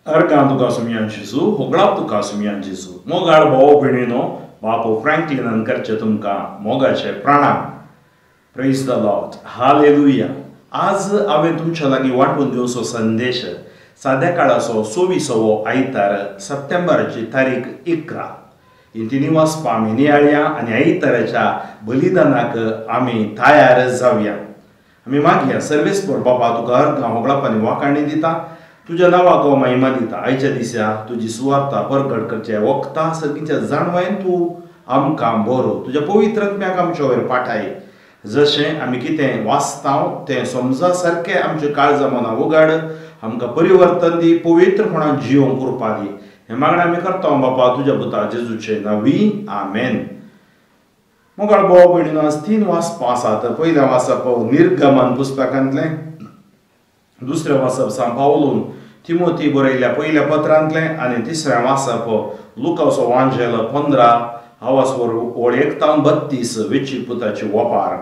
Argan tuka sumian Jesu, hoglap tuka sumian Jesu. Mogar भाव भयणीनो, बापू फ्रँकलिनान करचे तुमका मोगाचे प्रणाम. Praise the Lord. Hallelujah. आज हांवें तुमच्या लागीं वांटून दिवचो संदेश साद्या काळाचो 26वो आयतार सप्टेंबराची तारीख 11. इंतिनी वाचपा आमी नियाळया आनी आयताराच्या बलिदानाक आमी तयार जावया. आमी मागया सर्वेस्पर बाबा तुका अर्गां होगळापांनी वाखाणणी दिता. तुज्या नांवाक महिमा दिता. आयच्या दिसा तुजी सुवार्ता परगट करचे वखदां सगळींच्या जाणवायेन तूं आमकां बरो तुज्या पवित्र आत्म्याक आमचे वयर पाठाय. जशें आमी कितें वाचता तें समजा सारकें आमचे काळजा मनां उगाड. आमकां परिवर्तन दी, पवित्रपणान जिवंक कृपा दी. हें मागणें आमी करता बापा तुज्या पुता जेजूचे नांवी. आमेन. मोगाळ भाव भयणीनो, आज 3 वाचपां आसात. पयलें वाचप निर्गमन पुस्तकांतलें, दुसरें वाचप सांत पावलून तिमोथी बरयल्ल्या पयल्या पत्रांतलें आनी तिसरें वाचप लुकाचो वांजेल 15 हावासवर ओळ 1-32 वेंची पुताची वपार.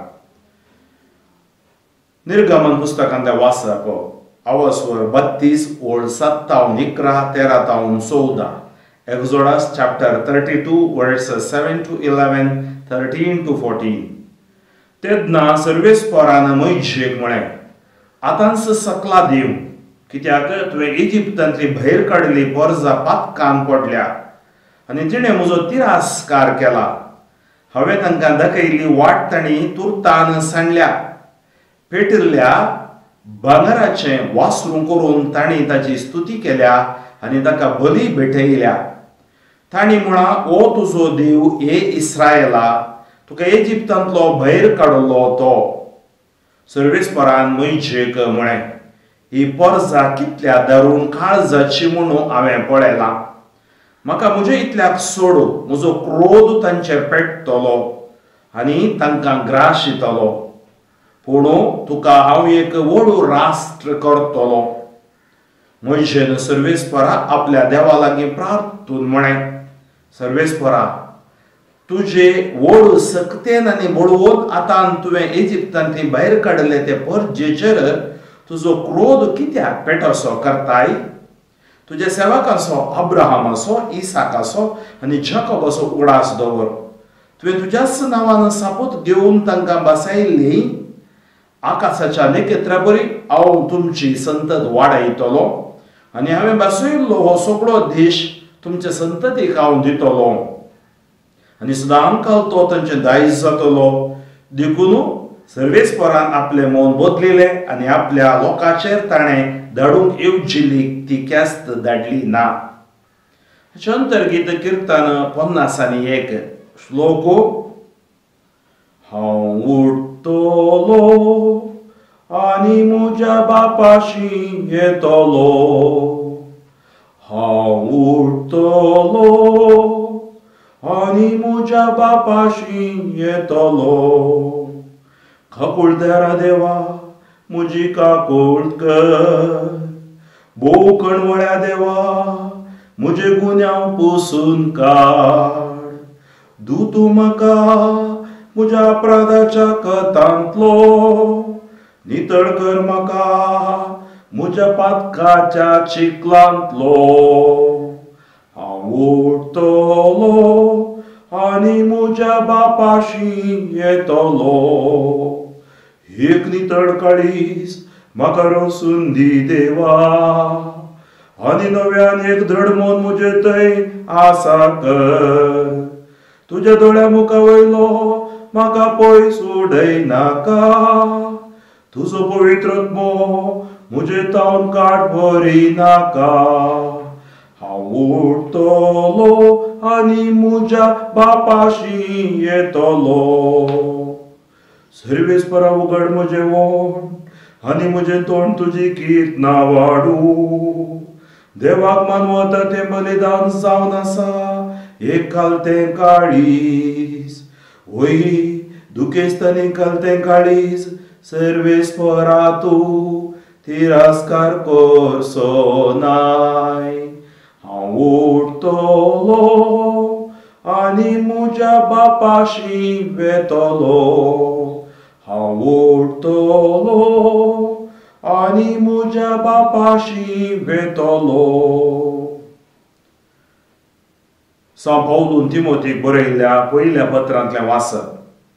निर्गमन पुस्तकांतलें वाचप हावासवर 32 ओळ 7-11-13-14. Exodus chapter 32 verses 7-11, 13-14. तेदना सर्वेस्परान मोइशेक म्हळें, आतांच सकला देव, कित्याक तुवें इजिप्तांतली भायर काडली परजा पातकान पडल्या आनी तिणें म्हजो तिरास्कार केला. हांवें तांकां दाखयिल्ली वाट तांणी तुर्तान सांडल्या. पेटिल्ल्या भांगराचें वासरूं करून तांणी ताची स्तुती केल्या आनी ताका बली भेटयल्या. तांणी म्हळां, ओ तुजो देव हे इस्रायेला, तुका इजिप्तांतलो भायर काडलो तो. सर्वेस्परान मोइशेक म्हळें, ही परजा कितल्या दारूण काळजाची म्हणून हांवें पळयलां. म्हाका म्हजे इतल्याक सोड, म्हजो क्रोध तांचेर पेट्टलो आनी तांकां ग्रास येतलो. पूण तुका हांव एक व्हड राष्ट्र करतलो. मोइशेन सर्वेस्परा आपल्या देवा लागीं प्रार्थून म्हळें, सर्वेस्परा, तुजे व्हड सक्तेन आनी बळवोन आतां तुवें इजिप्तांतली भायर काडले ते परजेचेर तुजो क्रोध कित्याक पेटोसो करताय? तुज्या सेवकाचो अब्राहमाचो, इसाकाचो आनी जाकोबाचो उगडास दवर. तुवें तुज्याच नांवान सापूत घेवन तांकां बसयल्ली. आकाशाच्या नखेत्रां बरी हांव तुमची संतत वाडयतलो आनी हांवें बसयल्लो हो सगळो देश तुमचे संततीक हांव दितलो आनी सदांकाल तो तांचे दायज जातलो. देखून सर्वेस्परान आपलें मौन बदलिलें आनी आपल्या लोकांचेर ताणें धाडूंक येवजिल्ली ती केस्त धाडली ना. अंतर्गीत किर्तन 50-1 श्लोक. हांव उठतलो आनी म्हज्या बापाशी येतलो. हांव उठतलो आनी म्हज्या बापाशी येतलो. काकुळदारा देवा म्हजी काकुळद कर. भोव कणवळ्या देवा म्हजे गुन्यांव पुसून काड. तूं म्हाका म्हज्या अपराधाच्या कतांतलो. नितळ कर म्हाका म्हज्या पातकाच्या चिखलांतलो. हांव उठतलो आनी म्हज्या बापाशी येतलो. एक नितळ काळीज म्हाका रोसून दी देवा आनी नव्यान एक धड मन म्हजे थंय आसा कर. तुज्या दोळ्या मुखा वयलो म्हाका पयस उडय नाका. तुजो पवित्रत्मो म्हजे तावन काट भरी नाका. हांव उठतलो आनी म्हज्या बापाशी येतलो. सर्वेस्परा उगड म्हजें वोंड आनी म्हजें तोंड तुजी कीर्तना वाडू. देवाक मानवता तें बलिदान जावन आसा एक कालतें काळीज. वय दुखेस्तांनी कालतें काळीज सर्वेस्परा तूं तिरस्कार करचो नाय. हांव उठतलो आनी म्हज्या बापाशी येतलो. हांव उठतलो आनी म्हज्या बापाशी वेतलो. सा पौलून तिमोथीक बरयल्ल्या पयल्या पत्रांतलें वाचन.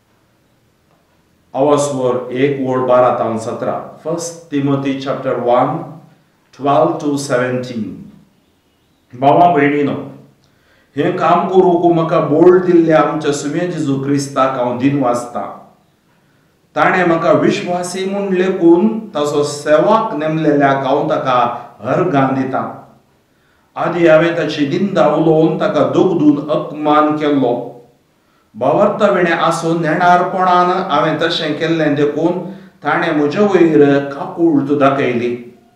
आवाजवर 1:12-17. 1 Timothy chapter 1, 12-17. भावा भयणीनो, हे काम करूंक म्हाका बोल दिल्ल्या आमच्या सुमे जेजू क्रिस्ताक हांव दिनवासतां. ताणें म्हाका विश्वासी म्हूण लेखून ताचो सेवाक नेमलेल्याक हांव ताका अर्गां दितां. आदी हांवें ताची निंदा उलोवन ताका दोगदून अपमान केल्लो. भावार्थाविणें आसून नेणारपणान हांवें तशें केल्लें देखून ताणें म्हजे वयर काकूळट दाखयली.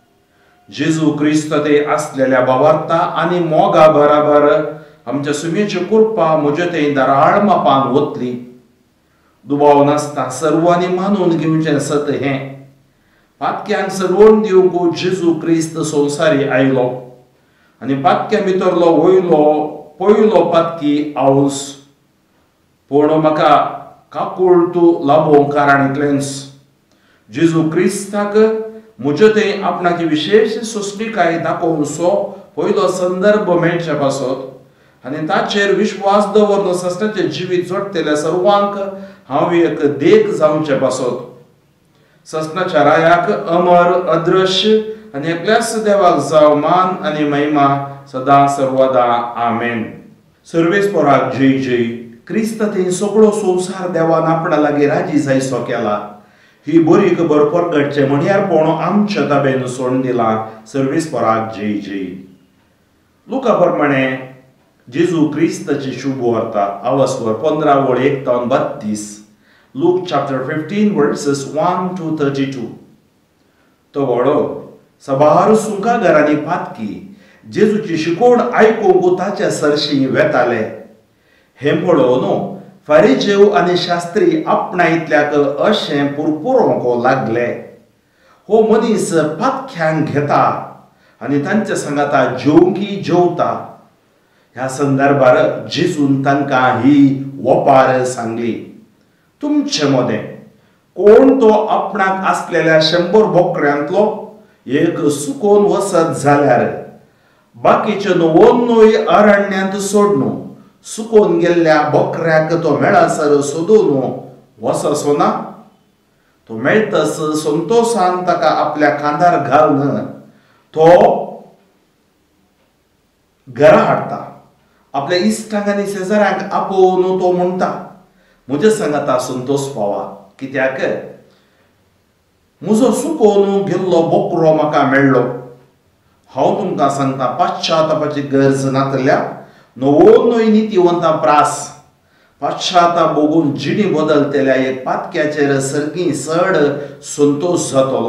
जेजू क्रिस्त ते आसलेल्या भावार्था आनी मोगा बराबर आमच्या सुमेची कृपा म्हजे थंय दराळ मापान वतली. दुबाव नासता सर्वांनी मानून घेवचें सत हें. पातक्यांक सरवण दिवंक जेजू क्रिस्त संवसारी आयलो आनी पातक्या भितरलो पयलो पातकी हांवूच. पूण म्हाका काकूळटू लाबोवंक कारण इतलेंच. जेजू क्रिस्ताक म्हजे थंय आपणाची विशेष सोंसणीकाय दाखोवनसो पयलो संदर्भ मेळचे पासत आनी ताचेर विश्वास दवरून सस्ताचें जिवीत जोडटल्या सर्वांक हांव एक देख जावचें पासत. सस्ताच्या रायाक अमर अदृश्य आनी एकल्याच देवाक जाव मान आनी महिमा सदां सर्वदा. आमेन. सर्वेस्पराक जय जय. क्रिस्त थंय सगळो संवसार देवान आपणा लागीं राजी जायसो केला. ही बरी खबर परगटचें म्हणयारपण आमच्या ताब्यान सोडून दिला. सर्वेस्पराक जय जय. लुका प्रमाणे जेजू क्रिस्ताची शुभ वार्ता. आवाजवर 15:1-32. Luke chapter 15 verses 1-32. तो व्हडो सबार सुंका घरांनी पातकी जेजूची शिकोवण आयकूंक ताच्या सरशी वेताले. हें पळोवन फारिजेव आनी शास्त्री आपणायतल्याक अशें पुरपुरोंक लागले. हो मनीस पातक्यांक घेता आनी तांच्या सांगाता जेवंकी जेवता. ह्या संदर्भार जेजून तांकां ही वपार सांगली. तुमचे मदें कोण तो आपणाक आसलेल्या 100 बोकड्यांतलो एक सुकोवन वसत जाल्यार बाकीचे 99 अरण्यांत सोडून सुकोवन गेल्ल्या बोकड्याक तो मेळासर सोदून वससो ना? तो मेळटस संतोषान ताका आपल्या खांदार घालून तो घरा हाडटा. आपल्या इश्टांक आनी शेजाऱ्यांक आपोवन तो म्हणटा, म्हजे सांगाता संतोष पावा, कित्याक म्हजो सुकोवन गेल्लो बोकरो म्हाका मेळ्ळो. हांव तुमकां सांगता, पाश्चातापाची गरज नातल्या 99 नितीवंतां प्रास पाश्चाताप भोगून जिणी बदलतल्या एक पातक्याचेर सर्गी चड संतोष जातलो.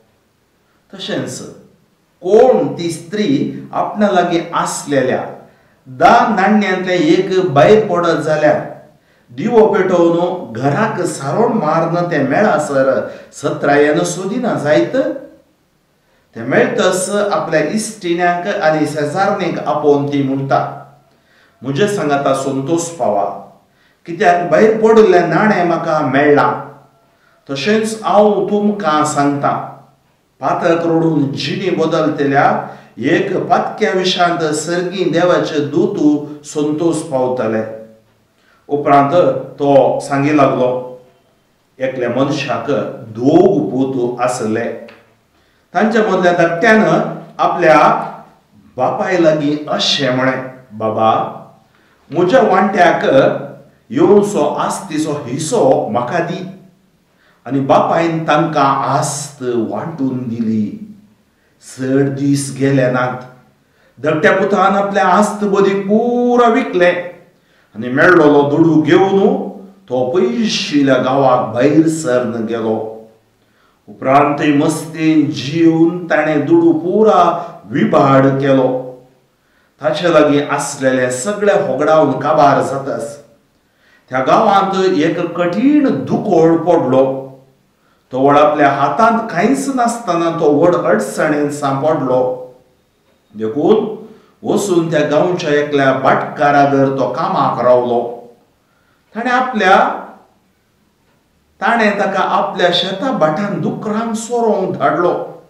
तशेंच कोण ती स्त्री आपणा लागीं आसलेल्या 10 नाण्यांतले एक भायर पडत जाल्यार दिवो पेटोवन घराक सारोण मारन ते मेळासर सत्रायेन सोदिना जायत? ते मेळटस आपल्या इश्टिण्यांक आनी शेजारणीक आपोवन ती म्हणटा, म्हजे सांगाता संतोष पावा, कित्याक भायर पडिल्लें नाणें म्हाका मेळ्ळां. तशेंच हांव तुमकां सांगता, पातक रडून जिणी बदलतल्या एक पातक्या विशांत सर्गी देवाचे दूत संतोष पावतले. उपरांत तो सांगी लागलो, एकल्या मनशाक 2 पूत आसले. तांच्या मदल्या धाकट्यान आपल्या बापाय लागीं अशें म्हळें, बाबा, म्हज्या वांट्याक येवनसो आस्तीचो हिस्सो म्हाका दी. आनी बापायन तांकां आस्त वांटून दिली. 6 दीस गेले नात. धाकट्या पुतान आपल्या आस्त बदीक पुरा विकलें आनी मेळ्ळलो दुडू घेवन तो पयशिल्ल्या गांवाक भायर सरन गेलो. उपरांत मस्तेन जीवन ताणें दुडू पुरा विभाड केलो. ताचे लागीं आसलेले सगळे होगडावन काबार जातास त्या गांवांत एक कठीण दुकोळ पडलो. तो व्हड आपल्या हातांत कांयच नासतना तो व्हड अडचणेंत सांपडलो. देखून वचून त्या गांवच्या एकल्या भाटकारागर तो कामाक रावलो. ताणें ताका आपल्या शेता भाटांत दुकरांक सोरोंक धाडलो.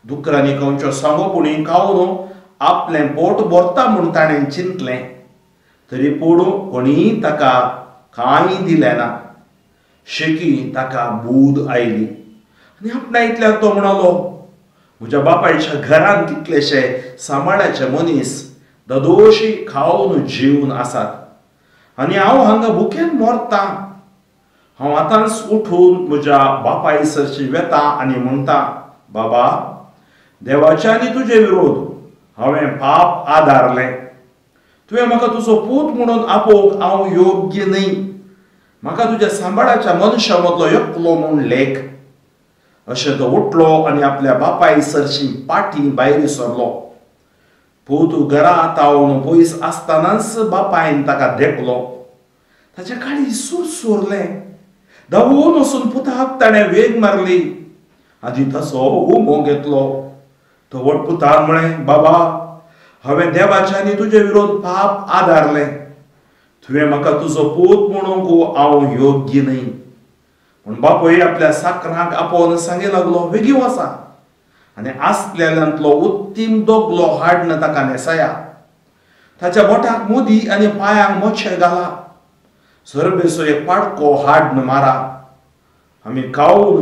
दुकरांनी खंयच्यो सांगोपुणी खावन आपलें पोट भरता म्हूण ताणें चिंतलें, तरी पूण कोणीय ताका कांय दिलें ना. शेकी ताका बूद आयली आनी आपणा इतल्याक तो म्हणलो, म्हज्या बापायच्या घरांत कितलेशे सांबाळ्याचे मनीस ददोशी खावन जेवन आसात आनी हांव हांगा भुकेन मरतां. हांव आतांच उठून म्हज्या बापायसरची वेता आनी म्हणटा, बाबा, देवाचे आनी तुजे विरोध हांवें पाप आदारलें. तुवें म्हाका तुजो पूत म्हणून आपोवंक हांव योग्य न्हय. म्हाका तुज्या सांबाळाच्या मनशा मदलो एकलो म्हूण लेख. अशें तो उठलो आनी आपल्या बापायसरची पाटी भायर सरलो. पूत घरा तावन पयस आसतनाच बापायन ताका देखलो. ताचे काळी सुरलें. धांवून वचून पुताक ताणें वेग मारली आनी तसो उमो घेतलो. तो व्हड पुतान म्हळें, बाबा, हांवें देवाचे आनी तुजे विरोध पाप आदारलें. तुवें म्हाका तुजो पूत म्हणूंक हांव योग्य न्हय. पूण बापूय आपल्या साकरांक आपोवन सांगे लागलो, बेगी वचा आनी आसलेल्यांतलो उत्तीम दोगलो हाडन ताका नेसाया. ताच्या बोटाक मुदी आनी पांयांक मोचे घाला. सरबेसो एक पाडको हाडन मारा. आमी खावन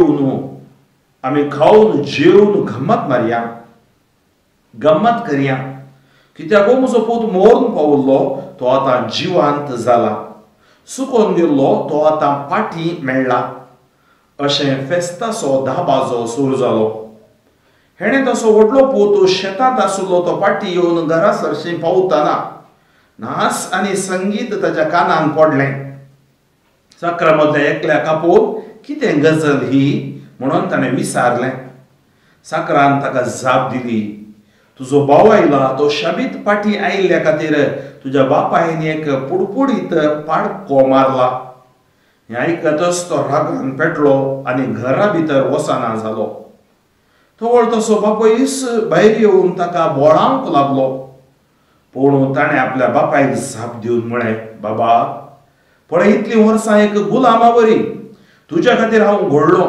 जेवन गम्मत मारया, गम्मत करया. कित्याक म्हजो पूत मरून पावल्लो, तो आतां जिवांत जाला. सुकोन गेल्लो, तो आतां पाठी मेळ्ळा. अशें फेस्ताचो धाबाजो सुरू जालो. हेणें तसो व्हडलो पूत शेतांत आशिल्लो तो पाठी येवन घरा सरशी पावतना नाच आनी संगीत ताच्या कानान पडलें. साकरा मदल्या एकल्याक आपोवन कितें गजल ही म्हणून ताणें विचारलें. साकरान ताका जाप दिली, तुजो भाव आयला, तो शाबीत पाठी आयिल्ल्या खातीर तुज्या बापायन एक पुडपुडीत पाडको मारला. हें आयकतच तो रागान पेटलो आनी घरा भितर वचना जालो. तो तसो बापयस भायर येवन ताका बोळावंक लागलो. पूण ताणें आपल्या बापायक जाप दिवन म्हळें, बाबा, पळय, इतलीं वर्सां एक गुलामावरी तुज्या खातीर हांव घडलो.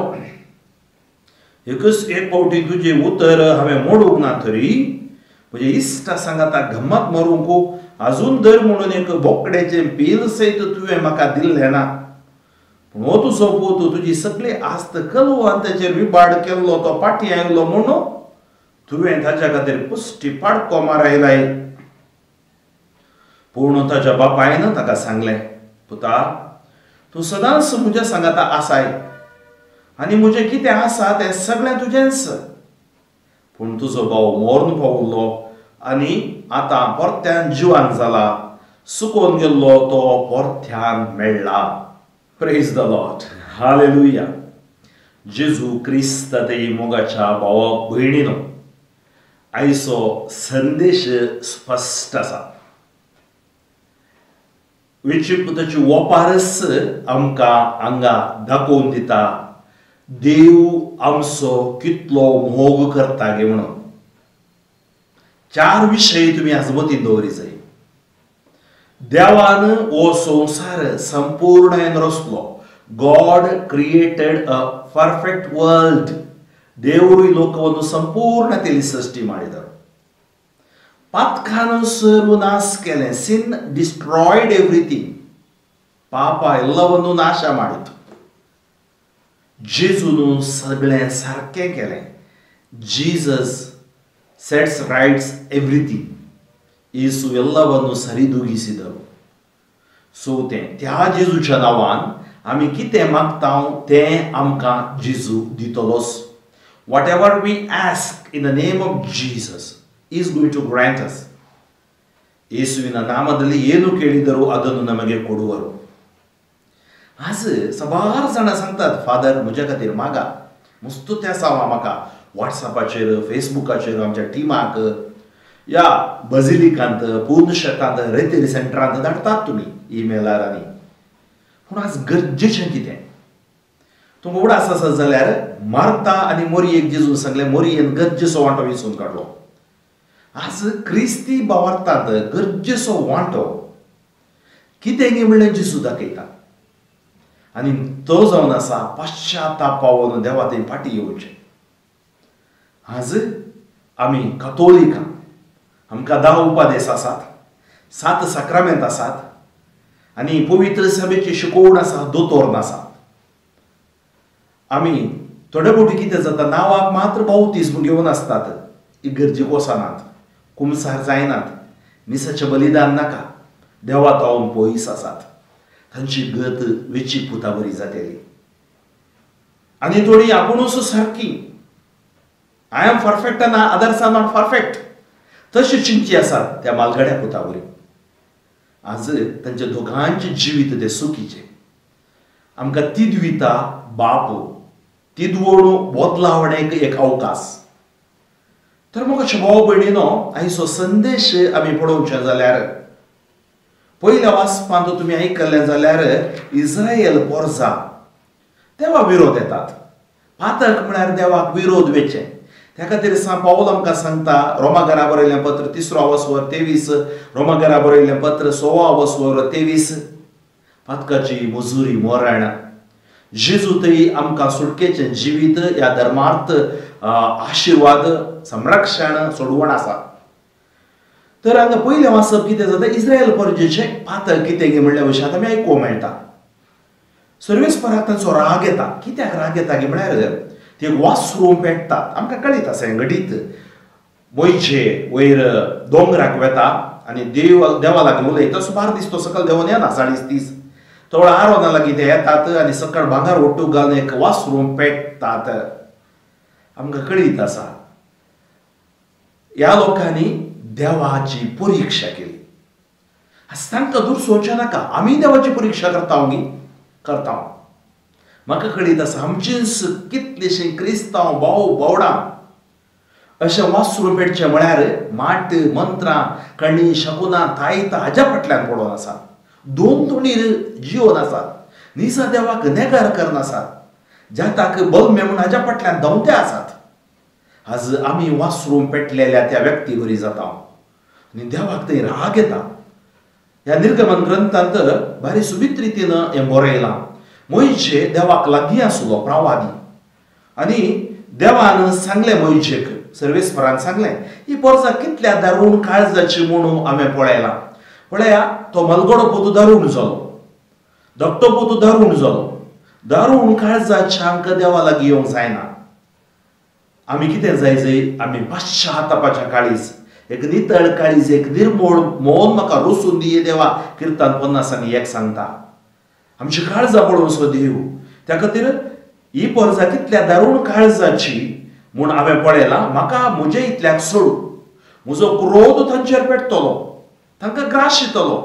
एकच एक फावटी तुजें उतर हांवें मोडूंक ना, तरी म्हजे इश्टा सांगाता गम्मत मारूंक आजून दर म्हणून एक बोकड्याचें पील सयत तुवें म्हाका दिल्लें ना. पूण हो तुजो पूत तुजी सगळी आस्त कलवान ताचेर विबाड केल्लो तो पाठी आयलो म्हणून तुवें ताच्या खातीर पुश्टी पाडको मारयलाय. पूण ताच्या बापायन ताका सांगलें, पुता, तूं सदांच म्हज्या सांगाता आसाय आनी म्हजें कितें आसा तें सगळें तुजेंच. पूण तुजो भाव मरून पावल्लो आनी आतां परत्यान जिवान जाला. सुकोन गेल्लो तो परत्यान मेळ्ळा. Praise the lord. हालेलुया. जेजू क्रिस्त ते मोगाच्या भावा भयणीनो, आयचो संदेश स्पश्ट आसा. इजिप्ताची वपारस आमकां हांगा दाखोवन दिता देव आमचो कितलो मोग करता गे म्हणून. 4 विशय तुमी आजमतीन दवरी जाय. देवान हो संसार संपूर्णेन रचलो. God created a perfect world. देवरूय लोकವನ್ನು ಸಂಪೂರ್ಣ ತೆಲಿ ಸೃಷ್ಟಿ ಮಾಡಿದರು. ಪಾಪಕಾನು ಸರ್ವನಾಶ केले. Sin destroyed everything. ಪಾಪ ಎಲ್ಲವನ್ನೂ ನಾಶ ಮಾಡಿತು. जेजूनु सगळें सारकें केलें. Jesus sets rights everything. Yesu ಎಲ್ಲವನ್ನೂ ಸರಿದೂಗಿಸಿದರು. सो त्या जेजूच्या नांवान आमी कितें मागता तें आमकां जेजू दितलोच. Whatever we ask in the name of Jesus, He is going to grant us. ಯೇಸುವಿನ ನಾಮದಲ್ಲಿ ಏನು ಕೇಳಿದರೂ ಅದನ್ನು ನಮಗೆ ಕೊಡುವರು. आज सबार जाणां सांगतात, फादर म्हज्या खातीर मागा. मस्त त्या सांगा म्हाका व्हॉट्सॅपाचेर, फेसबुकाचेर, आमच्या टिमाक, या बजिलिकांत, पूर्ण शेतांत, रेतेरी सेंटरांत धाडटात तुमी ईमेलार. आनी पूण आज गरजेचें कितें? तुमकां उगडास आसत जाल्यार मार्ता आनी मोरयेक जेजून सांगलें, मोरयेन गरजेचो वांटो वेंचून काडलो. आज क्रिस्ती भावार्थांत गरजेचो वांटो कितें गे म्हणलें जेजू दाखयता. आनी तो जावन आसा पाश्चाताप पावोन देवा थंय फाटीं येवचें. आज आम्ही कथोलिक आमकां 10 उपादेश आसात, 7 साक्रामेंत आसात आनी पवित्र सभेची शिकवण आसा, दोतोर आसा. आमी थोडे फावटी कितें जाता, नांवाक मात्र बावतिस्म घेवन आसतात, इगर्जेक वचनात, कुमसार जायनात, मिसाचें बलिदान नाका, देवा तावन पयस आसात. तांची गत वेचीक पुता बरी जातली. आनी थोडी आपुणूच सारकी, I am perfect and others are not perfect, तशी चिंती आसात त्या मालगड्या पुता बरी. आज तांचे दोगांचे जिवीत ते सुखीचे. आमकां तीद दिता बाप, तीद बदलावणेक एक अवकाश. तर म्हाका भाव भयणीनो, आयचो संदेश आमी पळोवचे जाल्यार पयल्या वाचपांत तुमी आयकल्लें जाल्यार इस्रायल पोरसां देवा विरोध येतात. पातक म्हळ्यार देवाक विरोध वेचे. त्या खातीर पावल आमकां सांगता, रोमाकारा बरयल्लें पत्र 3 वसवर 23, रोमाकारा बरयल्लें पत्र 16 वसवर 23, पातकाची मजुरी मरण. जेजू थंय आमकां सुटकेचें जिवीत ह्या धर्मार्थ आशिर्वाद, संरक्षण, सोडवण आसा. तर हांगा पयलें वाचप कितें जाता, इस्रायल परजेचें पातक कितें गे म्हणल्या विशयांत आमी आयकूंक मेळटा. सर्वेस्पराक तांचो राग येता. कित्याक राग येता गे म्हळ्यार ते वासरूं पेट्टात. आमकां कळीत आसा हें घडीत. मोयचे वयर दोंगराक वेता आनी देवा लागीं उलयता. सुमार दीस तो सकयल देंवन येना, 30 तो आरोना लागीं ते येतात आनी सकयल भांगर ओट्टूक घालून एक वासरूं पेट्टात. आमकां कळीत आसा ह्या लोकांनी देवाची परीक्षा केली. तांकां दूर सोंवचें नाका, आमी देवाची परीक्षा करता. म्हाका कळीत आसा आमचीच कितलीशीं क्रिस्तांव भाव भावडां अशें वासरूं पेटचें म्हळ्यार माट, मंत्रां, कणी, शकुनां, तायतां हाज्या फाटल्यान पडोवन आसात. 2 तोंडीर जिवन आसात. निजा देवाक नेगार करनासात. जाताक बल मेळून हाज्या फाटल्यान धांवते आसात. आज आमी वासरूं पेटलेल्या त्या व्यक्ती बरी जाता आनी देवाक थंय राग येता. ह्या निर्गमन ग्रंथांत भारी सुबीत रितीन हें बरयलां. मोयशे देवाक लागीं आसलो प्रवादी आनी देवान सांगलें मोयशेक, सर्वेस्परान सांगलें, ही पोरसां कितल्या दारूण काळजाची म्हणून हांवें पळयलां. पळया, तो मलगडो पोतू दारूण जालो, धाकटो पोतू दारूण जालो. दारूण काळजाच्यांक देवा लागीं येवंक जायना. आमी कितें जाय जंय, आमी पाश्चातापाच्या काळीज, एक नितळ काळीज, एक निर्मळ मौन म्हाका रोसून दिये देवा, किर्तन 50 सांगता. आमची काळजां पळोवचो देव. त्या खातीर ही पोरसां कितल्या दारूण काळजाची म्हूण हांवें पळयलां. म्हाका म्हजे इतल्याक सोड, म्हजो क्रोध तांचेर पेटतलो, तांकां ग्रास येतलो,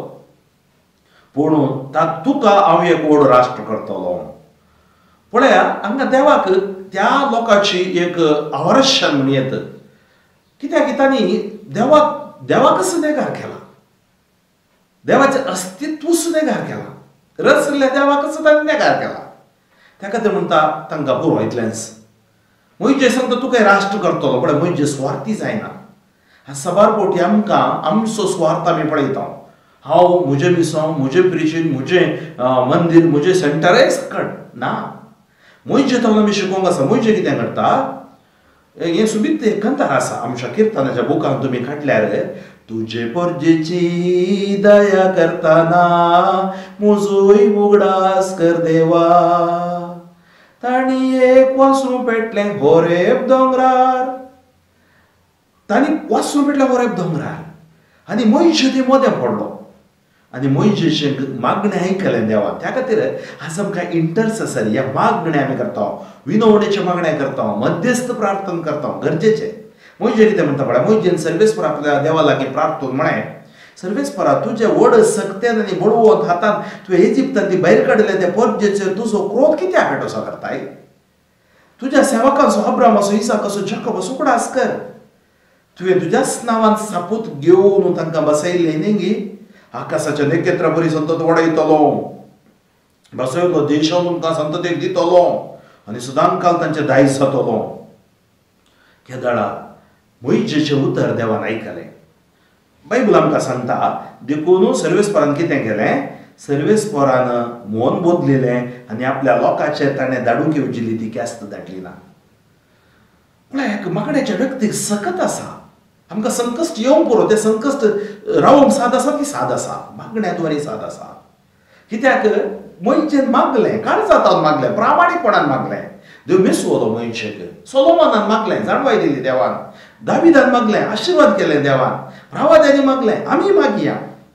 पूण तुका हांव एक व्हड राष्ट्र करतलो. पळया, हांगा देवाक त्या लोकांची एक आवर्शन म्हूण येता. कित्याक तांणी देवाकच नेगार केला, देवाचें अस्तित्वच नेगार केला, रचलेल्या देवाकच तांणी नेगार केला. त्या खातीर म्हणटा तांकां पुरो इतलेंच. मोयजे सांगता तुका राष्ट्र करतलो. पळय, मोयजे स्वार्थी जायना. सबार पोटी आमकां आमचो स्वार्थ आमी पळयता. हांव म्हजें मिसो, म्हजें प्रिचींग, म्हजें मंदीर, म्हजें सेंटरय सकट ना. मोयजे तावन आमी शिकोवंक आसा. मोयजे कितें करता, हें सुबीत कंतार आसा आमच्या किर्तनाच्या बुकांत तुमी काडल्यार, तुजे परजेची दया करताना म्हजोय उगडास कर देवा. ताणी एक वासरूं पेटलें होरेब दोंगरार. ताणी वासरूं पेटलें होरेब दोंगरार आनी मोयशे थंय मदें पडलो आनी मोयशेचें मागणें आयकलें देवा. त्या खातीर आज आमकां इंटरसेसरी ह्या मागणें आमी करता, विनवणेचें मागणें करता, मध्यस्थ प्रार्थना करता, गरजेचें. मोयजे कितें म्हणटा पळय, मोयजेन सर्वेस्परा आपल्या देवा लागीं प्रार्थना म्हळें, सर्वेस्परा तुजे व्हड सक्तेन आनी बळवंत हातान तुवें इजिप्तांत भायर काडले त्या परजेचेर तुजो क्रोध कित्याक पेटोसो करताय? तुज्या सेवकांचो अब्रामाचो, इसाकाचो, जाकोबाचो उगडास कर. तुवें तुज्याच नांवान सापूत घेवन तांकां बसयल्ले न्ही. आकाशाच्या नखेत्रां बरी संतत वडयतलो, बसयलो देशांत तुमकां संततेक दितलो आनी सदां काल तांचें दायज जातलो. केदाळा मोयजेचें उतर देवान आयकलें. बायबल आमकां सांगता, देखून सर्वेस्परान कितें केलें, सर्वेस्परान मन बदलिलें आनी आपल्या लोकांचेर ताणें धाडूंक येवजिल्ली ती क्यास्त धाडली ना. म्हळ्यार मागण्याच्या व्यक्तीक सकत आसा. आमकां संकश्ट येवंक पुरो, तें संकश्ट रावंक साद आसा ती साद आसा, मागण्याद्वारे साद आसा. कित्याक मनशेन मागलें, काळजांतल्यान मागलें, प्रामाणीकपणान मागलें, देव मेसवलो मनशेक. सोलोमोनान मागलें, जाणवाय दिली देवान. दाविदान मागलें, आशिर्वाद केलें देवान. रावाद्यांनी मागलें, आमी मागया.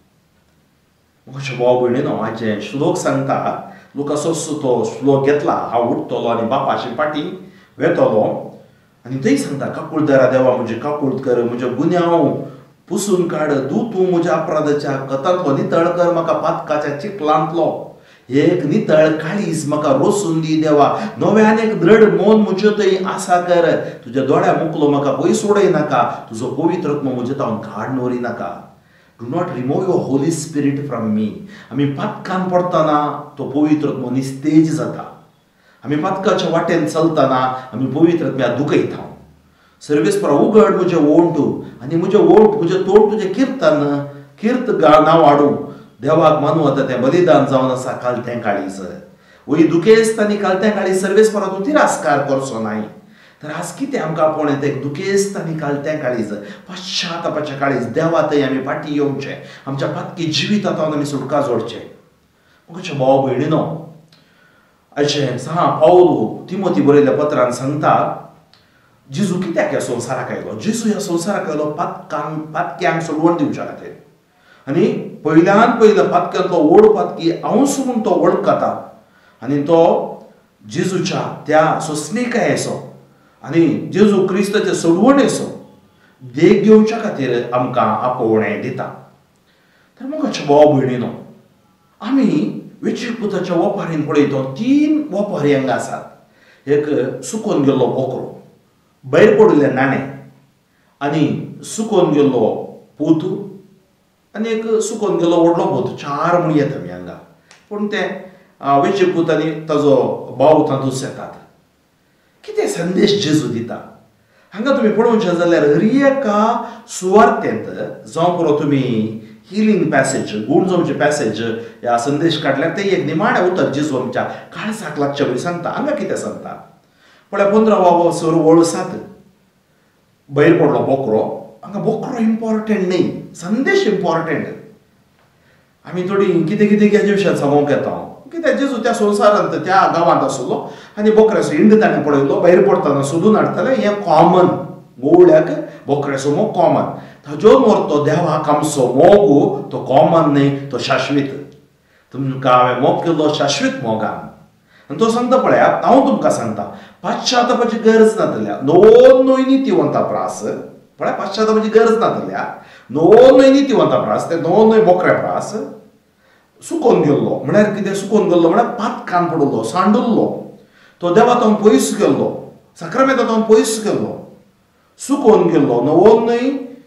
म्हज्या भाव भयणीनो, हाचे श्लोक सांगता, लुकासो तो श्लोक घेतला, हांव उठतलो आनी बापाचे फाटीं वेतलो. आनी थंय सांगता, काकूळ दरा देवा, म्हजे काकूळ कर, म्हज्या गुन्यांव पुसून काड, तूं म्हज्या अपराधाच्या कतांतलो नितळ कर, म्हाका पातकाच्या चिखलांतलो एक नितळ काळीज म्हाका रोसून दी देवा. नव्यान एक दृढ मोन म्हजे थंय आसा कर. तुज्या दोळ्या मुकलो म्हाका पयस उडय नाका, तुजो पवित्र आत्मो म्हजे तावन काड नोरी नाका. Do not remove your holy spirit from me. आमी पातकान पडटना तो पवित्र आत्मो निस्तेज जाता. आमी पातकाच्या वाटेन चलतना आमी पवित्र आत्म्याक दुखयता. सर्वेस्परा उगड म्हजे ओंठ आनी म्हजे ओंठ, म्हजे तोंड तुजें कीर्त नांव हाडूं. देवाक मानू आतां तें बलिदान जावन आसा कालतें काळीज. वय दुखेस्त आनी कालतें काळीज सर्वेस्परा तूं तिरस्कार करचो नाय. तर आज कितें आमकां आपोवन येता, एक दुखेस्त आनी कालतें काळीज, पश्चातापाचें काळीज. देवा थंय आमी फाटीं येवचें, आमच्या पातकी जिवितांतल्यान आमी सुटका जोडचें. म्हज्या भाव भयणीनो, अशें पावलो तिमोथी बरयल्ल्या पत्रान सांगता, जेजू कित्याक ह्या संवसाराक आयलो. जेजू ह्या संवसाराक आयलो पातक्यांक सोडवण दिवच्या खातीर. आनी पयल्यान पयलो पातक्यांतलो व्हड पातकी अंश म्हूण तो वळखता. आनी तो जेजूच्या त्या सोंसणिकायेचो आनी जेजू क्रिस्ताचे सोडवणेचो देख घेवच्या खातीर आमकां आपोवणें दिता. तर म्हज्या भाव भयणीनो, आमी वेंचणूक पुताच्या ओपारीन पळयता 3 ओपारी हांगा आसात. एक सुकोवन गेल्लो बोकरो, भायर पडिल्लें नाणें, आनी सुकोवन गेल्लो पोतू, आनी एक सुकोवन गेल्लो व्हडलो पोतू. 4 म्हूण येता आमी हांगा. पूण ते वेंचणूक पूत आनी ताजो भाव तातूंत येतात. कितें संदेश जेजू दिता हांगा तुमी पळोवचें जाल्यार हर एका सुवार्थेंत जावं पुरो तुमी हिलिंग पॅसेज, गूण जावचे पॅसेज ह्या संदेश काडल्यार ते एक निमाणें उतर जेजू आमच्या काळजाक लागचे पळय सांगता. हांगा कितें सांगता पळय, 15वा सर वर्सांत भायर पडलो बोकरो. हांगा बोकरो इम्पॉर्टंट न्ही, संदेश इम्पॉर्टंट. आमी थोडी कितें कितें हेजे विशयान सांगूंक येता. कित्याक जेजू त्या संवसारांत त्या गांवांत आसलो आनी बोकऱ्याचो हिंड ताणें पळयलो. भायर पडटना सोदून हाडटले, हें कॉमन. गोवळ्याक बोकऱ्याचो मोग कॉमन. ताज्यो व्हरतो देवाक आमचो मोग तो कॉमन न्ही, तो शाश्वीत. तुमकां हांवें मोग केल्लो शाश्वीत मोगान. आनी तो सांगता पळयात, हांव तुमकां सांगता, पाश्चातापाची गरज नातल्या नवोन्नय नितीवंता प्रास. पळय, पाश्चातापाची गरज नातल्या नवोन्नय नितीवंता प्रास, ते नवोन्नय बोकऱ्या प्रास सुकोवन गेल्लो. म्हळ्यार कितें सुकोवन गेल्लो म्हळ्यार पातकान पडलो, सांडुल्लो. तो देवातावन पयस गेल्लो, सक्रामेंतांतल्यान पयस गेल्लो, सुकोवन गेल्लो. नवोन्नय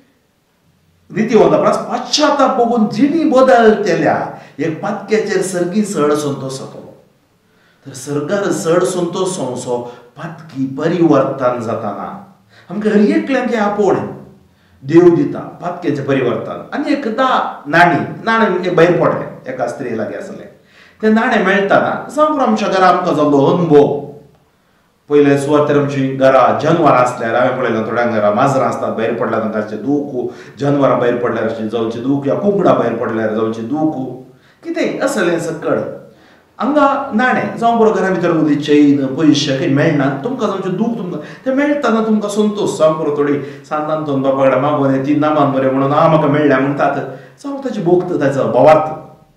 नितीवंता प्रास पाश्चाताप बघून जिणी बदलतेल्या एक पातक्याचेर सर्गी चड संतोश जातलो. तर सर्गार चड संतोश जावचो पातकी परिवर्तन जाताना आमकां हर एकल्यांक हें आपोवणें देव दिता, पातकेचें परिवर्तन. आनी एकदां नाणें भायर पडलें, एका स्त्री लागीं आसलें. तें नाणें मेळटाना जावं आमच्या घरा आमकां जाल्लो अनुभव. पयले सुवातेर आमची घरां जनवरां आसल्यार हांवें पळयलां थोड्यांक घरां माजरां आसतात, भायर पडल्या तांचे दूख, जनवरां भायर पडल्यार जावचें दूख, या कुंकडां भायर पडल्यार जावचें दूख, कितेंय असलें सकड. हांगा नाणें जावं बरो घरा भितर उरली चैन पयशे काही मेळना, तुमकां जावचें दूख तुमकां तें मेळटाना तुमकां संतोश. जावं बरो थोडी सांतान बाबा कडेन मागोन ती नामान बरें म्हणून म्हाका मेळ्ळ्या म्हणटात, जावं ताची भोक्त ताचो भावार्थ.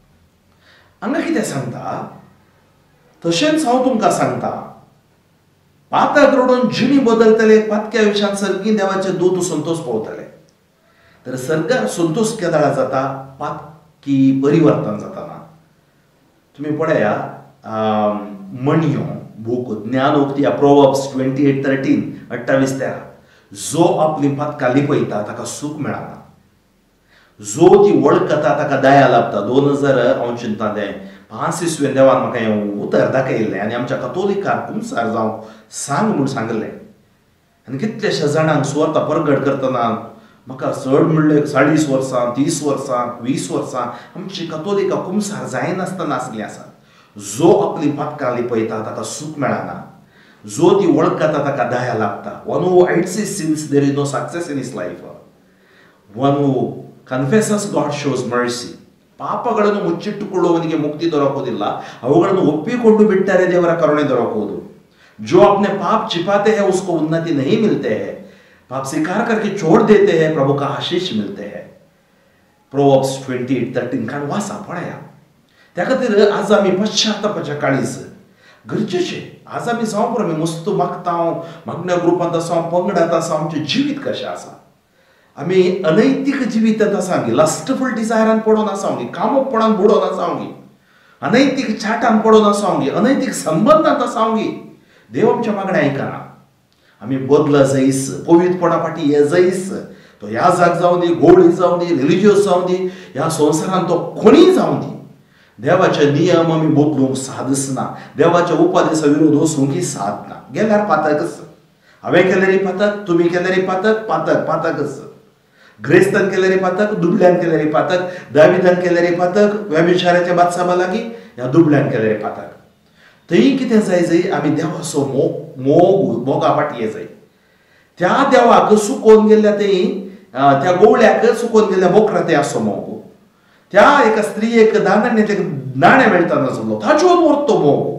हांगा कितें सांगता, तशेंच हांव तुमकां सांगता, पातक रडून जिणी बदलतले, पातक्या विशयान सर्गी देवाचे दूत संतोष पावतले. तर सर्गार संतोष केदाळा जाता, पातकी परिवर्तन जाताना. तुम्ही पळया म्हणयो बूक ज्ञानोक्ती प्रोवर्ब्स 28:13, 28:13, जो आपली पातकां लिपयता ताका सूख मेळना, जो ती वळखता ताका दया लाभता. 2005 इसवेन देवान म्हाका हें उतर दाखयल्लें आनी आमच्या कतोलिकांक कुंसार जावं सांग म्हूण सांगलें. आनी कितलेशे जाणांक सुवार्ता परगट करतना म्हाका चड म्हणलें 40 वर्सां, 30 वर्सां, 20 वर्सां आमची कतोलिकां कुंसार जायनासतना आसलीं आसात. जो आपली पातकां लिपयता ताका सूख मेळना. जो ती वळखता ताका दया लागता. One who hides his sins, there is no success in his life. One who confesses, God shows mercy. ಪಾಪಗಳನ್ನು ಮುಚ್ಚಿಟ್ಟುಕೊಳ್ಳುವವನಿಗೆ ಮುಕ್ತಿ ದೊರಕುವುದಿಲ್ಲ, ಅವುಗಳನ್ನು ಒಪ್ಪಿಕೊಂಡು ಬಿಟ್ಟರೆ ದೇವರ ಕರುಣೆ ದೊರಕುವುದು. जो अपने पाप छिपाते हैं उसको उन्नति नहीं मिलते हैं, पाप स्वीकार करके छोड़ देते हैं प्रभु का आशीष मिलते हैं. Proverbs 28:13 कान वाचा पळया. त्या खातीर आज आमी पश्चातापाच्या काळीस गरजेचे. आज आमी जावं पळय, आमी मस्त मागता, मागण्या ग्रुपांत आसा, पंगडांत आसा, आमचें जिवीत कशें आसा. आमी अनैतीक जिवितात आसा, लस्टफुल डिझायरान पडून आसा, कामोपणान बुडोन आसा, अनैतीक चाटान पडून आसा, अनैतीक संबंधांत आसा. देव आमच्या मागण्या आयकना. आमी बदला जायस, पवित्रपणा फाटी हे जायस. तो ह्या जाग जावं दी, गोळी जावं दी, रिलिजियस जावं दी, ह्या संवसारांत तो कोणीय जावं दी, देवाचे नियम आमी बदलूंक सादच ना. देवाच्या उपदेशा विरोध वचूंक ही साद ना. गेल्यार पातकच. हांवें केल्यारय पातक, तुमी केल्यारय पातक, पातक पातकच. ग्रेस्तान केल्यारय पातक, दुबळ्यान केल्यारय पातक, दाविदान केल्यारय पातक, व्यभिचाराच्या बादशाबा लागीं ह्या दुबळ्यान केल्यारय पातक. थंय कितें जाय जंय आमी देवाचो मोगा फाटी जाय. त्या देवाक सुकोवन गेल्ल्या थंय त्या गवळ्याक सुकोवन गेल्ल्या बोकरा ते आसो मोग. त्या एका स्त्रियेक नाणें मेळटानासलो, ताचो मोग तो मोग.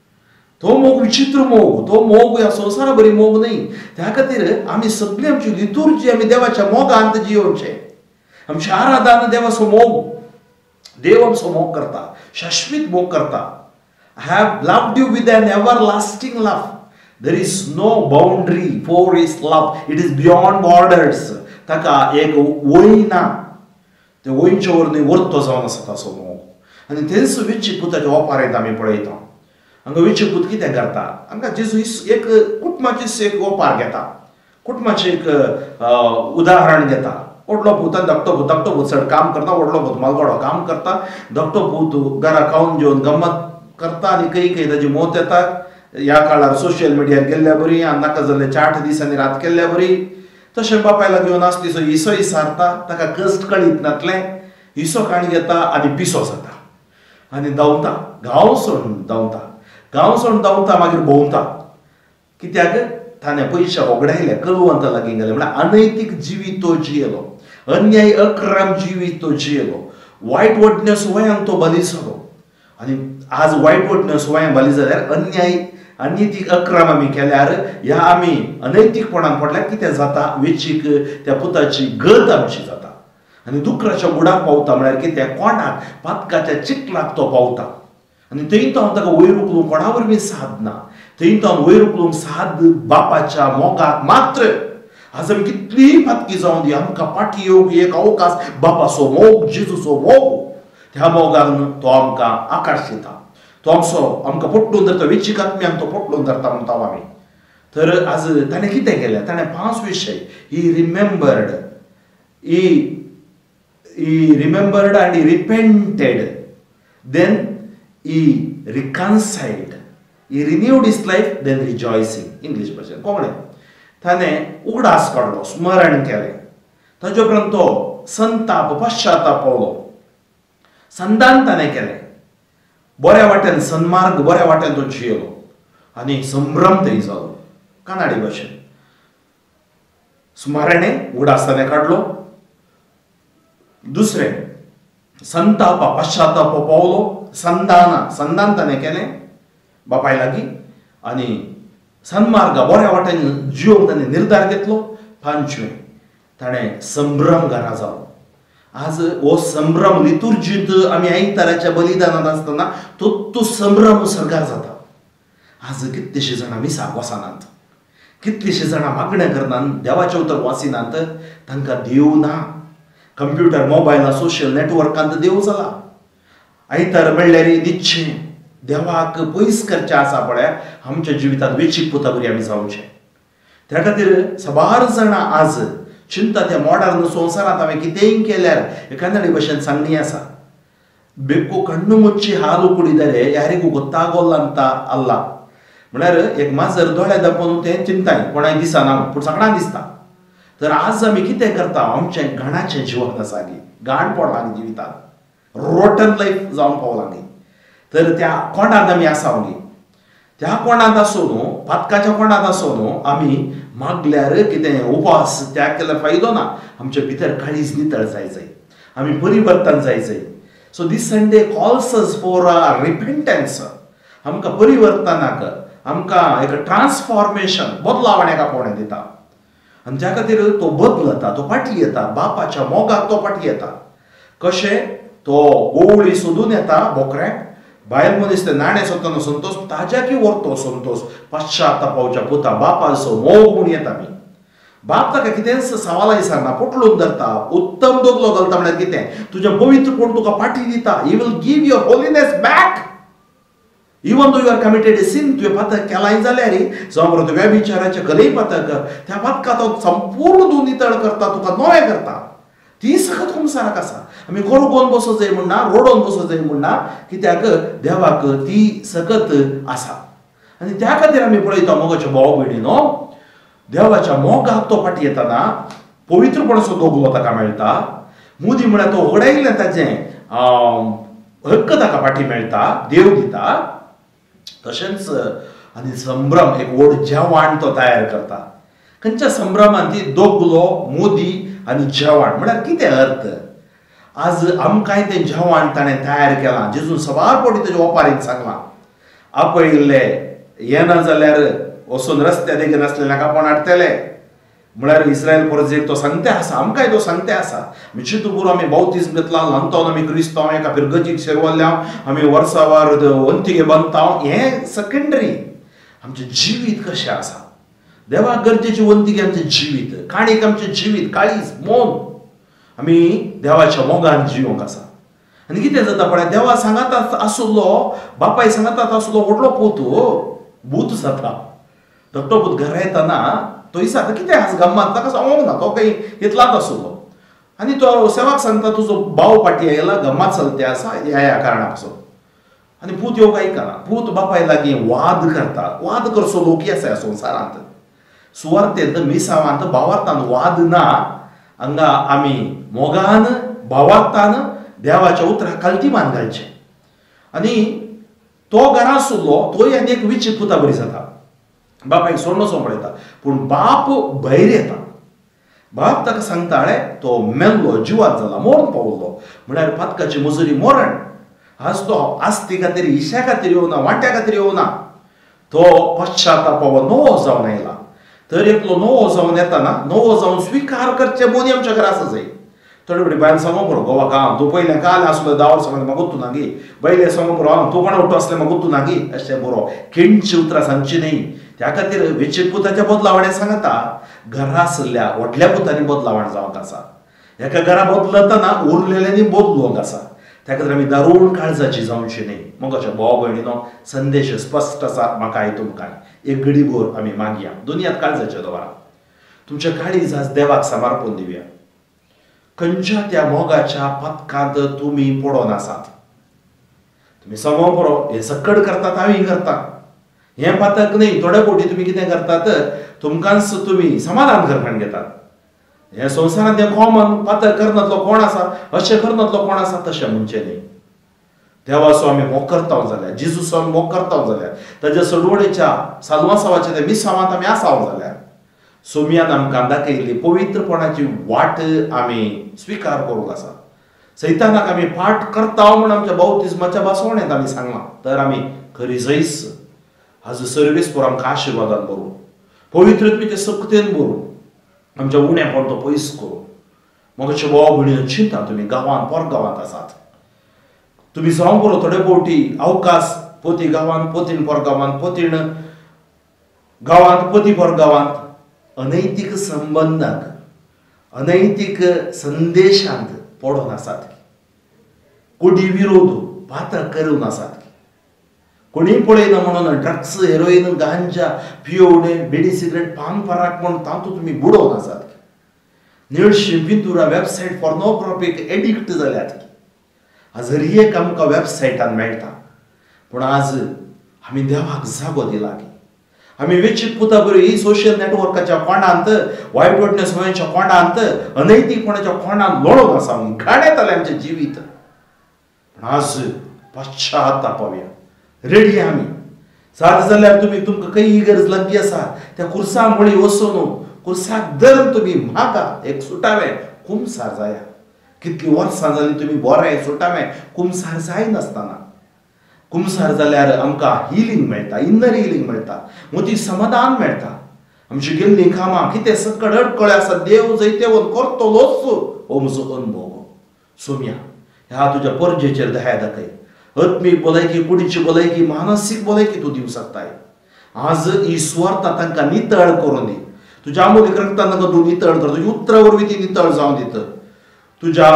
तो मोग विचित्र मोग. तो मोग ह्या संवसारा बरी मोग न्ही. त्या खातीर आमी सगळी आमची लितुर्जी आमी देवाच्या मोगांत जियोवचें. आमची आराधना देवाचो मोग. देव आमचो मोग करता, शाश्वीत मोग करता. I have loved you with an everlasting love. There is no boundary for his love. It is beyond borders. ताका एक वय ना. ते वयच्या वर न्ही वर्तो जावन आसा ताचो मोग. आनी थंयच विचिपूताच्या ओपारेंत आमी पळयता. हांगा विचिपूत कितें करता? हांगा जेजू एक कुटुंबाचें एक ओपार घेता. कुटुंबाचें एक उदाहरण घेता. व्हडलो भूत आनी धाकटो भूत. धाकटो भूत चड काम करता, व्हडलो भूत मालगडो काम करता. धाकटो भूत घरा खावन जेवन गंमत करता आनी खंय ताची मौत येता. ह्या काळार सोशियल मिडियार गेल्ल्या बरी, आनी नाका जाल्ले 8 दीस आनी रात केल्ल्या बरी. तशें बापायला घेवन आसता हिसो इसारता, ताका कश्ट कळीत नातलें. हिसो काणी घेता आनी पिसो जाता आनी धांवता. गांव सोडून धांवता. गांव सोडून धांवता, मागीर भोंवता. कित्याक ताणें पयशे ओगडायले, कलवंत लागीं गेले. म्हळ्यार अनैतीक जिवीत तो जियेलो, अन्याय अक्राम जिवीत तो जियेलो. वायट वडण्या सुवाळ्यांक तो बली जालो. आनी आज वायट वडण्या सुवाळ्यांक बली जाल्यार अनैतीक अक्राम आमी केल्यार ह्या आमी अनैतीकपणान पडल्यार कितें जाता? वेचीक त्या पुताची गत आमची जाता आनी दुकराच्या बुडाक पावता. म्हळ्यार कितें? कोणाक? पातकाच्या चिखलाक तो पावता. आनी थंय तो ताका वयर उखलूंक कोणा वरवीं साद ना. थंय तो वयर उखलूंक साद बापाच्या मोगाक मात्र. आज आमी कितलीय पातकी जावं दी, आमकां फाटी येवंक एक अवकाश बापाचो मोग, जेजूचो मोग. त्या मोगान तो आमकां आकाश दिता. तो आमकां पटलून धरता. वेचीक आत्म्याक तो पटलून धरता म्हणटा आमी. तर आज ताणें कितें केलें? ताणें 5 विशय. He remembered and he repented. Then he reconciled. He renewed his life, then rejoicing. English भाशेन कोंकणीन ताणें उगडास काडलो, स्मरण केलें. ताचे उपरांत तो संताप, पश्चाताप पावलो. संदान ताणें केलें. बऱ्या वाटेन सन्मार्ग, बऱ्या वाटेन तो जियेलो आनी संभ्रम थंय जालो. कानाडी भाशेन स्मरणें, उगडास ताणें काडलो. दुसरें संताप, पश्चाताप पावलो. संदान ताणें केलें बापाय लागीं आनी सन्मार्ग, बऱ्या वाटेन जियोंक ताणें निर्धार घेतलो. 5वें ताणें संभ्रम घरा जालो. आज हो संभ्रम लितुर्जींत आमी आयताराच्या बलिदानांत आसतना तो संभ्रम सरकार जाता. आज कितलेशे जाणां मिसाक वचनात, कितलेशे जाणां मागण्या करनात, देवाचे उतर वाचिनात. तांकां देव ना. कंप्युटर, मोबायला, सोशियल नेटवर्कांत देव जाला. आयतार म्हणल्यार निश्चय देवाक पयस करचें आसा पळय. आमच्या जिवितांत वेचीक पुता बरी आमी जावचें. त्या खातीर सबार जाणां आज चिंता त्या मॉडर्न संवसारांत हांवें कितेंय केल्यार एकांदरी भशेन सांगणी आसा. बेक्कू कण्णु मुच्ची हालू कुडिदारे यारिगू गोत्तागोल्लंत अल्ला. म्हळ्यार एक माजर दोळे दाखोवन तें चिंताय, कोणाय दिसना पूण सगळ्यांक दिसता. तर आज आमी कितें करता? आमचें घाणाचें जिवन आसा न्ही, घाण पडलां जिवितांत, रोटन लायफ जावन पावलां न्ही. तर त्या कोंडांत आमी आसा न्ही. त्या कोणात आसूं न्हू, पातकाच्या कोणात आसूं न्हू, आमी मागल्यार कितें उपास त्याग केल्यार फायदो ना. आमच्या भितर काळीज नितळ जाय, आमी परिवर्तन जाय. So this Sunday calls us for a repentance. आमकां परिवर्तनाक, आमकां एक ट्रान्सफॉर्मेशन, बदलावण्याक आपोवणें दिता. आनी त्या खातीर तो बदलता, तो फाटी येता, बापाच्या मोगाक तो फाटी येता. कशें तो गोवळी सोदून येता बोकऱ्याक, बायल मनीस ते नाणें सोदतना संतोष, ताज्याकी व्हरतो संतोष, पाश्चात्तापावच्या पुता बापाचो मोग म्हूण येता आमी. बाप ताका कितेंच सवाल विचारना, पोटलून धरता, उत्तम दोगलो घालता. म्हळ्यार कितें, तुजें पवित्रपण तुका फाटी दिता. He will give your holiness back. Even though you are committed a sin, तुवें पातक केलाय जाल्यार जावं बरो तुवें विचाराचें कलय पातक, त्या पातका तो संपूर्ण तूं नितळ करता, तुका नवें करता. ती सगळं संवसाराक आसा. आमी गोरगोवन बसो जाय म्हणना, रोडोन बसो जाय म्हणना, कित्याक देवाक ती सकत आसा. आनी त्या खातीर आमी पळयता मोगाच्या भाव भयणीनो, देवाच्या मोगाक तो फाटी येतना पवित्रपणाचो दोगलो ताका मेळटा. मुदी म्हळ्यार तो उगडायिल्लें ताजें हक्क ताका फाटी मेळटा, देव दिता. तशेंच आनी संभ्रम, एक व्हड जेवण तो तयार करता. खंयच्या संभ्रमान ती दोगलो, मोदी आनी जेवण म्हळ्यार कितें अर्थ. आज आमकांय तें जेवण ताणें तयार केलां. जेजून सवार पोटी तेजे ओपारीक सांगलां, आपयिल्ले येना जाल्यार वचून रस्त्या देगेर नासलेल्याक आपोवन हाडटले. म्हळ्यार इस्रायल परजेक तो सांगते आसा, आमकांय तो सांगते आसा. चितूपुर आमी बावतिस्म घेतला, ल्हानतावन आमी क्रिस्तांव, एका फिरगतीक शेरवल्ल्या आमी वर्सावार वंतिगे बांदताव. हें सेकंडरी. आमचें जिवीत कशें आसा. देवाक गरजेची वंतिगे आमचें जिवीत, काणीक आमचें जिवीत, काळीज, मौन. आमी देवाच्या मोगान जिवंक आसा. आनी कितें जाता पळय, देवा सांगात आसुल्लो, बापाय सांगात आसुल्लो व्हडलो पूत भूत जाता. धाकटो पूत घरा येतना तो विचारता कितें आज गम्मत, ताका सांगूंक ना, तो काही इतलाच आसुल्लो. आनी तो सेवाक सांगता तुजो भाव फाटी आयला, गम्मत चलते आसा ह्या कारणा पासून. आनी पूत येवंक आयकना. पूत बापाय लागीं वाद करता. वाद करचो लोक आसा ह्या संवसारांत. सुवार्थेंत, मिसावांत, भावार्थांत वाद ना. हांगा आमी मोगान, भावार्थान देवाच्या उतराक काल्तिमान घालचें. आनी तो घरा आसुल्लो, तोय आनी एक विचित पुता बरी जाता. बापायक सोडणोसो पळयता, पूण बाप भायर येता. बाप ताका सांगता, तो मेल्लो, जिवात जाला, मरण पावल्लो. म्हळ्यार पातकाची मजुरी मरण. आज तो आस्ती खातीर, इश्या खातीर येवना, वाट्या खातीर येवना. तो पश्चात्तापाव नवो जावन आयला. तर एकलो नवो जावन येताना, नवो जावन स्विकार करचे मोनी आमच्या घरा आसा जाय. थोडे कडेन बायल सांगो बरो, गोवा काम तूं पयलें काल आसलो, 10 वर्सां म्हाका गुत्तू नागी. बैले सांगो बरो, तूं कोणा उठो आसलें म्हाका गुत्तू नागी. अशें बरो खिणची उतरां सांगची न्ही. त्या खातीर वेचीत पुताच्या बदलावणें सांगता, घरा आसल्या व्हडल्या पुतांनी बदलावण जावंक आसा. एका घरा बदलतना उरलेल्यांनी बदलूंक आसा. त्या खातीर आमी दारूण काळजाची जावची न्ही. मोगाच्या भाव भयणीनो, संदेश स्पश्ट आसा म्हाका आनी तुमकां. एक घडीभर आमी मागया, दुनियांत काळजाचें दवरा. तुमच्या काळीज आज देवाक समर्पण दिवया. खंयच्या त्या मोगाच्या पथकांत तुमी पडोन आसात. तुमी समो बरो, हें सकड करतात, हांवूय करता. हें पातक न्ही. थोडे फावटी तुमी कितें करतात, तुमकांच तुमी समाधान करपाक घेतात. हे संवसारांत हें कॉमन. पातक करनातलो कोण आसा, अशें करनातलो कोण आसा, तशें म्हणचें न्ही. देवाचो आमी मोग करता जाल्यार, जेजूचो आमी मोग करता जाल्यार, ताच्या सडवडेच्या सालवासावाच्या त्या मिसावांत आमी आसाव जाल्यार, सोमयान आमकां दाखयल्ली पवित्रपणाची वाट आमी स्विकार करूंक आसा. सैतानाक आमी फाट करता म्हूण आमच्या बावतिस्माच्या बासवणेंत आमी सांगलां. तर आमी खरी जैस हाजो सर्वीस पर आमकां आशिर्वादान भरूं, पवित्रत्वेचे सक्तेन भरूं, आमच्या उणेपण तो पयस करूं. मोगाचे भाव भयणीनो, चिंता तुमी गांवांत, परगांवांत आसात. तुमी जावं बरो थोडे फावटी अवकाश, पोती गांवांत, पोतीन परगांवांत, पोतीन गांवांत, पोती परगांवांत अनैतीक संबंधांक, अनैतीक संदेशांत पडून आसात. कोडी विरोध पातक करून आसात. कोणीय पळयना म्हणून ड्रग्स, हेरोईन, गांजा, पिवणे, बिडी, सिगरेट, पान पराक म्हणून तातूंत तुमी बुडोवन आसात. निळशी पिंतुरा वेबसायट पॉर्नोग्राफीक एडिक्ट जाल्यात. आज हर एक आमकां वेबसायटान मेळटा. पूण आज आमी देवाक जागो दिला की आमी वेचीत पुता बरी सोशल नेटवर्काच्या कोंडांत, वायट वाटण्याच्या कोंडांत, अनैतीकपणाच्या कोंडांत लोळोन आसा. घाणेतालें आमचें जिवीत. पूण आज पश्चात्तापावया. रेडी आमी साद जाल्यार तुमी तुमकां काही गरज लागली आसा त्या कुर्सा मुळी वचून कुर्साक धरून तुमी म्हाका एक सुटावें कुमसार जाया. कितली वर्सां जालीं तुमी बरें सुटावें कुमसार जायनासतना. कुमसार जाल्यार आमकां हिलींग मेळटा, इन्नर हिलींग मेळटा, मोठी समाधान मेळटा. आमची गेल्लीं कामां कितें सकट अडकळे आसा देव जैते वन करतलोच हो म्हजो अनुभव. सोम्या, ह्या तुज्या परजेचेर दया दाखय. आत्मीक भलायकी, कुडीची भलायकी, मानसीक भलायकी तूं दिवंक शकताय. आज ईश्वर तांकां नितळ करून दी. तुज्या अमोलीक रक्तान तांकां तूं नितळ कर. तुजी उतरां वरवीं ती नितळ जावन दित. तुज्या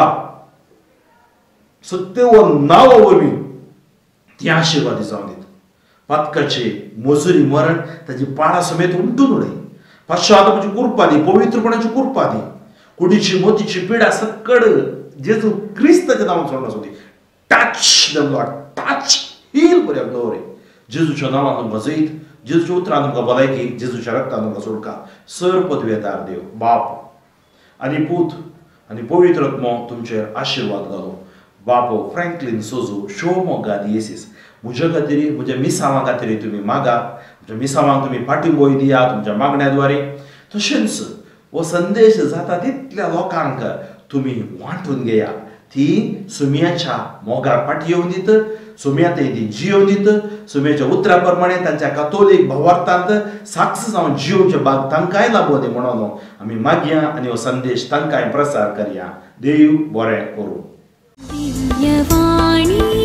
सत्य व नांवा वरवीं ती आशिर्वादी जावन दित. पातकाची मजुरी मरण ताची पाळा समेत उमटून उडय. पाश्चात्याची कृपा दी, पवित्रपणाची कृपा दी. कुडीची मोतीची पिडा सकड जेजू क्रिस्ताच्या नांवान सोडून वचूं दी. Touch them Lord, touch, heal for your glory. जेजूच्या नांवान तुमकां जैत, जेजूच्या उतरान तुमकां भलायकी, जेजूच्या रक्तान तुमकां सुटका. सर पदवेदार देव बाप आनी पूत आनी पवित्र आत्मो तुमचेर आशिर्वाद घालो. बापो फ्रँकलिन सोजू शोमो गादियेसीस म्हज्या खातीर, म्हज्या मिसांवां खातीर तुमी मागा. तुमच्या मिसांवांक तुमी पाठिंबोय दिया तुमच्या मागण्याद्वारे. तशेंच हो संदेश जाता तितल्या लोकांक तुमी वांटून घेया. ती सुमयाच्या मोगार फाटी येवन दित, सुमया ती जियोवन दित. सुमयाच्या उतरा प्रमाणे तांच्या कातोलीक भावार्थांत साक्ष जावन जियोवचे भाग तांकांय लाभो दी म्हणून आमी मागया आनी हो संदेश तांकांय प्रसार करया. देव बरें करूं.